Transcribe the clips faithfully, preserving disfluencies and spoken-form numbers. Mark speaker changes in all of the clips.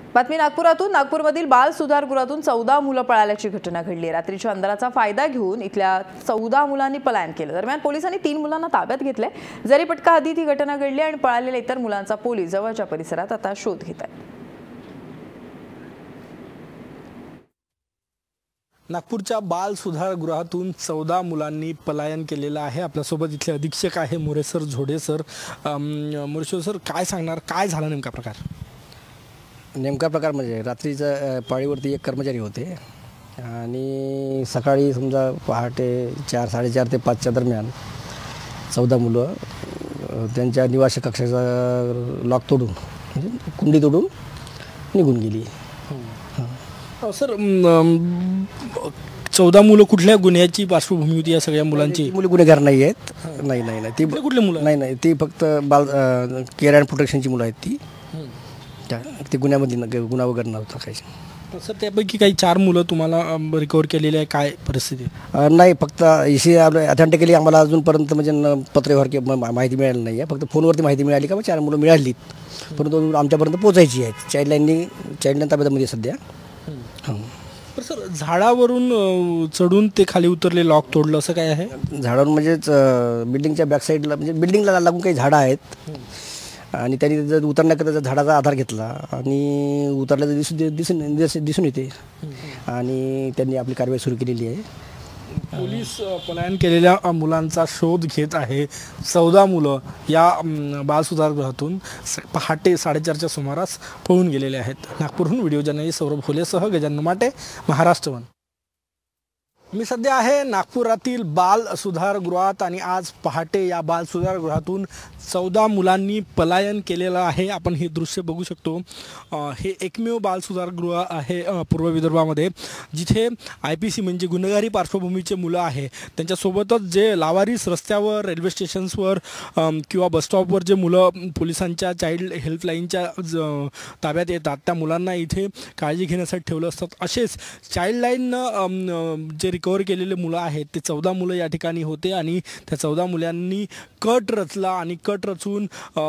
Speaker 1: बातमी नागपुरातून नागपूरमधील बाल सुधारगृहातून चौदा मुलं पळाल्याची घटना घडली। रात्रीच्या अंधाराचा फायदा घेऊन इथल्या चौदा मुलांनी पलायन केलं। दरम्यान पोलिसांनी तीन मुलांना ताब्यात घेतले। जरीपटका हद्दीत ही घटना घडली आणि पळालेल्या इतर मुलांचा पोलीस जवळच्या परिसरात आता शोध घेत आहेत।
Speaker 2: नागपूरच्या बाल सुधारगृहातून चौदा मुलांनी पलायन केलेलं आहे। आपल्यासोबत इथले अधीक्षक आहे मोरेसर झोडे सर। मोरेसर सर, काय सांगणार, काय झाला नेमका प्रकार?
Speaker 3: नेमका प्रकार म्हणजे रात्रीचं पाळीवरती एक कर्मचारी होते आणि सकाळी समजा पहाटे चार साडेचार ते पाचच्या दरम्यान चौदा मुलं त्यांच्या निवास कक्षाचा लॉक तोडून म्हणजे कुंडी तोडून निघून गेली।
Speaker 2: सर, चौदा मुलं कुठल्या गुन्ह्याची पार्श्वभूमी होती या सगळ्या मुलांची?
Speaker 3: मुलं गुन्हेगार नाही आहेत। नाही नाही नाही ती
Speaker 2: कुठले मुलं?
Speaker 3: नाही नाही ती फक्त बाल केअर अँड प्रोटेक्शनची मुलं आहेत। ती ते गुन्ह्यामध्ये न गुन्हा वगैरे नव्हता काही।
Speaker 2: सर, त्यापैकी काही चार मुलं तुम्हाला रिकवर केलेले आहे, काय परिस्थिती?
Speaker 3: नाही, फक्त इशी अथेंटिकली आम्हाला अजूनपर्यंत म्हणजे पत्रव्यवहार किंवा माहिती मिळाली नाही आहे। फक्त फोनवरती माहिती मिळाली का मग चार मुलं मिळालीत, परंतु आमच्यापर्यंत पोचायची आहेत। चाइल्डलाईननी चाइल्डलाईन ताब्यामध्ये सध्या। हां
Speaker 2: सर, झाडावरून चढून ते खाली उतरले, लॉक तोडलं असं काय आहे?
Speaker 3: झाडावरून म्हणजेच बिल्डिंगच्या बॅक साईडला म्हणजे बिल्डिंगला लागून काही झाडं आहेत आणि त्यांनी जर उतरण्याकरता झाडाचा आधार घेतला आणि उतरल्याचं दिसून दिसून दिसून दिसून येते आणि त्यांनी आपली कारवाई सुरू केलेली आहे।
Speaker 2: पोलीस पलायन केलेल्या मुलांचा शोध घेत आहे। चौदा मुलं या बाल सुधारगृहातून पहाटे साडेचारच्या सुमारास पळून गेलेले आहेत। नागपूरहून व्हिडिओ जर्नलिस्ट सौरभ भोलेसह गजानन माटे, महाराष्ट्र वन। मी सध्या आहे नागपुरातील बाल सुधारगृहात आणि आज पहाटे या बाल सुधारगृहातून चौदा मुलांनी पलायन केलेलं आहे। आपण हे दृश्य बघू शकतो। हे एकमेव बाल सुधारगृह आहे पूर्व विदर्भामध्ये, जिथे आय पी सी म्हणजे गुन्हेगारी पार्श्वभूमीचे मुलं आहे, त्यांच्यासोबतच जे लावारिस रस्त्यावर, रेल्वे स्टेशन्सवर किंवा बसस्टॉपवर जे मुलं पोलिसांच्या चाइल्ड हेल्पलाईनच्या ताब्यात येतात, त्या मुलांना इथे काळजी घेण्यासाठी ठेवलं असतात। असेच चाइल्डलाईननं जे रिकवर केलेले मुलं आहेत ते चौदा मुलं या ठिकाणी होते आणि त्या चौदा मुलांनी कट रचला आणि कट रचून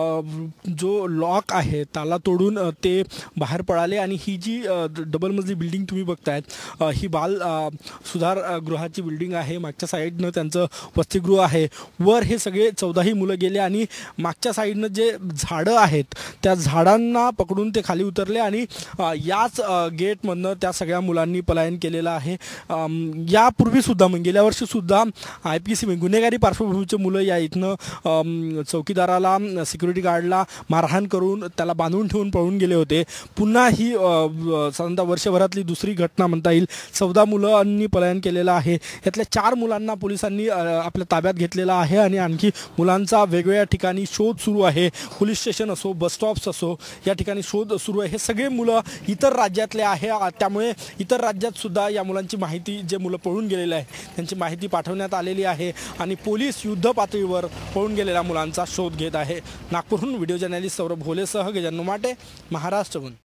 Speaker 2: जो लॉक आहे त्याला तोडून ते बाहेर पळाले। आणि ही जी डबल मजली बिल्डिंग तुम्ही बघतायत ही बाल सुधारगृहाची बिल्डिंग आहे। मागच्या साईडनं त्यांचं वसतिगृह आहे। वर हे सगळे चौदाही मुलं गेले आणि मागच्या साईडनं जे झाडं आहेत त्या झाडांना पकडून ते खाली उतरले आणि याच गेटमधनं त्या सगळ्या मुलांनी पलायन केलेलं आहे। यापूर्वीसुद्धा म्हणजे गेल्या वर्षीसुद्धा आय पी सी गुन्हेगारी पार्श्वभूमीचे मुलं या इथनं चौकीदाराला, सिक्युरिटी गार्डला मारहाण करून त्याला बांधून ठेवून पळून गेले होते। पुन्हा ही साधारणतः वर्षभरातली दुसरी घटना म्हणता येईल। चौदा मुलांनी पलायन केलेलं आहे। यातल्या चार मुलांना पोलिसांनी आपल्या ताब्यात घेतलेला आहे आणि आणखी मुलांचा वेगवेगळ्या ठिकाणी शोध सुरू आहे। पोलीस स्टेशन असो, बस स्टॉप्स असो, या ठिकाणी शोध सुरू आहे। हे सगळे मुलं इतर राज्यातले आहे, त्यामुळे इतर राज्यात सुद्धा या मुलांची माहिती, जे मुलं पळून गेलेले आहे त्यांची माहिती पाठवण्यात आलेली आहे आणि पोलीस युद्ध पातळीवर पळून गेलेल्या मुलांचा शोध घेत आहे। नागपूरहून व्हिडिओ जर्नलिस्ट सौरभ भोलेसह गजानन माटे, महाराष्ट्र वन।